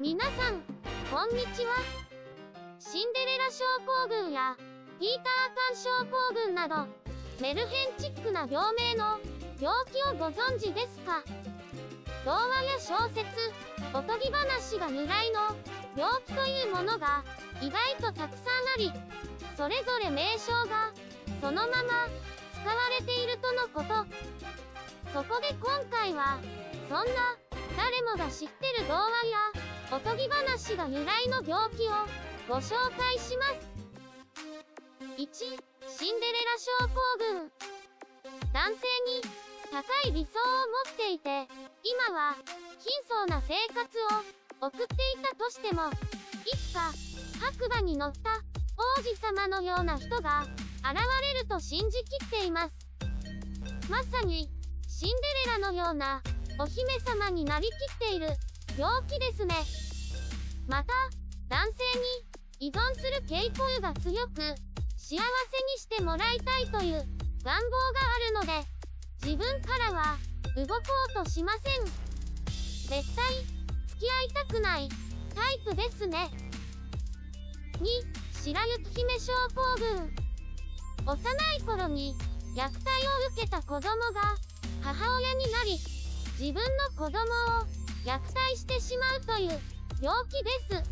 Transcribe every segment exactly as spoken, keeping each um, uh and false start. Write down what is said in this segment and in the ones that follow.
皆さん、こんにちは。シンデレラ症候群や、ピーターパン症候群など、メルヘンチックな病名の病気をご存知ですか？童話や小説、おとぎ話が由来の病気というものが意外とたくさんあり、それぞれ名称がそのまま使われているとのこと。そこで今回は、そんな誰もが知ってる童話やおとぎ話が由来の病気をご紹介します。いち、シンデレラ症候群。男性に高い理想を持っていて、今は貧相な生活を送っていたとしても、いつか白馬に乗った王子様のような人が現れると信じきっています。まさにシンデレラのようなお姫様になりきっている病気ですね。また、男性に依存する傾向が強く、幸せにしてもらいたいという願望があるので、自分からは動こうとしません。絶対付き合いたくないタイプですね。に、白雪姫症候群。幼い頃に虐待を受けた子供が母親になり、自分の子供を虐待してしまうという病気です。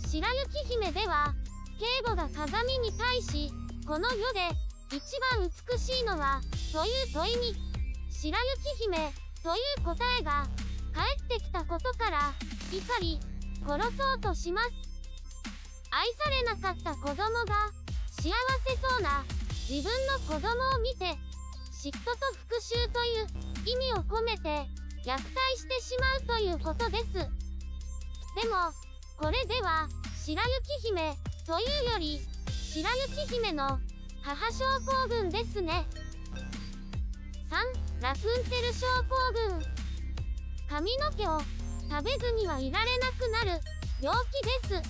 白雪姫では、継母が鏡に対し、この世で一番美しいのは、という問いに、白雪姫という答えが返ってきたことから、怒り、殺そうとします。愛されなかった子供が幸せそうな自分の子供を見て、嫉妬と復讐という意味を込めて虐待してしまうということです。でも、これでは白雪姫というより白雪姫の母症候群ですね。さん、ラプンツェル症候群。髪の毛を食べずにはいられなくなる病気です。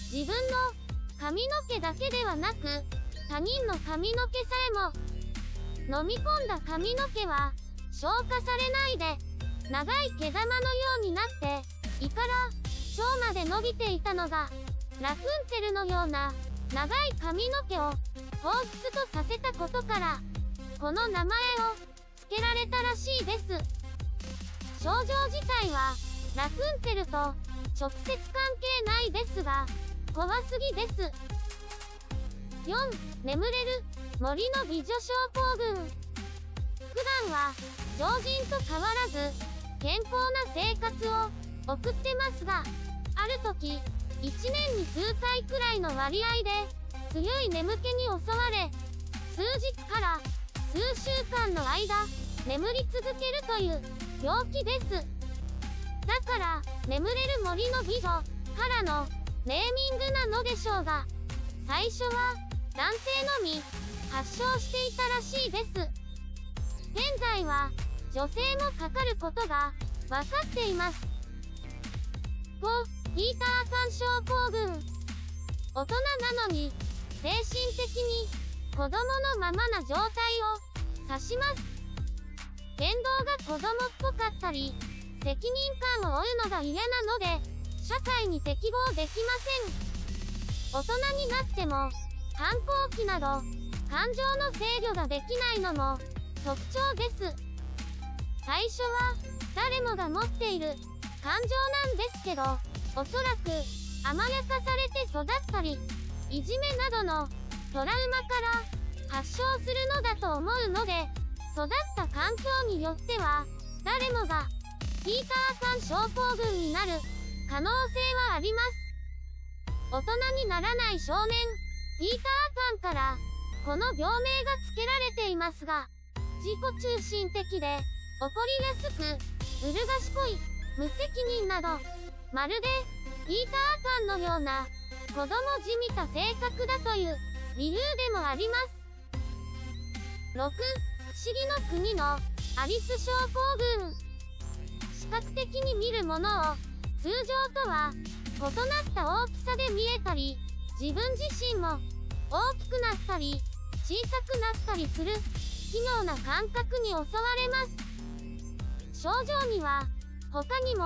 自分の髪の毛だけではなく、他人の髪の毛さえも、飲み込んだ髪の毛は消化されないで、長い毛玉のようになって、胃から腸まで伸びていたのが、ラプンツェルのような長い髪の毛を彷彿とさせたことから、この名前を付けられたらしいです。症状自体はラプンツェルと直接関係ないですが、怖すぎです。よん、眠れる森の美女症候群。普段は常人と変わらず健康な生活を送ってますが、ある時いちねんに数回くらいの割合で強い眠気に襲われ、数日から数週間の間眠り続けるという病気です。だから眠れる森の美女からのネーミングなのでしょうが、最初は男性のみ発症していたらしいです。現在は女性もかかることが分かっています。ご、ピーターパン症候群。大人なのに精神的に子供のままな状態を指します。言動が子供っぽかったり、責任感を負うのが嫌なので、社会に適合できません。大人になっても、反抗期など、感情の制御ができないのも特徴です。最初は、誰もが持っている感情なんですけど、おそらく、甘やかされて育ったり、いじめなどのトラウマから発症するのだと思うので、育った環境によっては、誰もがピーターパン症候群になる可能性はあります。大人にならない少年、ピーターパンから、この病名が付けられていますが、自己中心的で、怒りやすく、ずる賢い、無責任など、まるで、ピーターパンのような、子供じみた性格だという理由でもあります。ろく、不思議の国のアリス症候群。視覚的に見るものを通常とは異なった大きさで見えたり、自分自身も大きくなったり小さくなったりする奇妙な感覚に襲われます。症状には他にも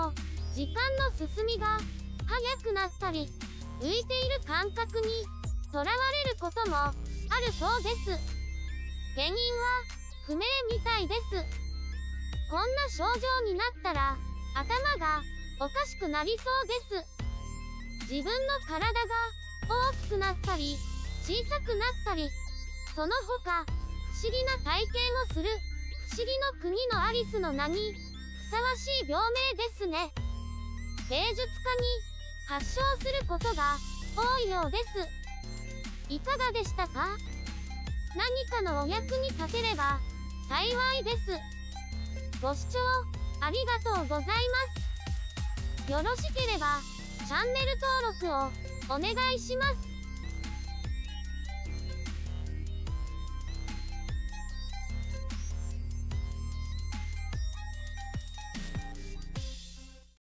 時間の進みが速くなったり、浮いている感覚にとらわれることもあるそうです。原因は不明みたいです。こんな症状になったら頭がおかしくなりそうです。自分の体が大きくなったり小さくなったり、その他不思議な体験をする不思議の国のアリスの名にふさわしい病名ですね。芸術家に発症することが多いようです。いかがでしたか？何かのお役に立てれば幸いです。ご視聴ありがとうございます。よろしければチャンネル登録をお願いします。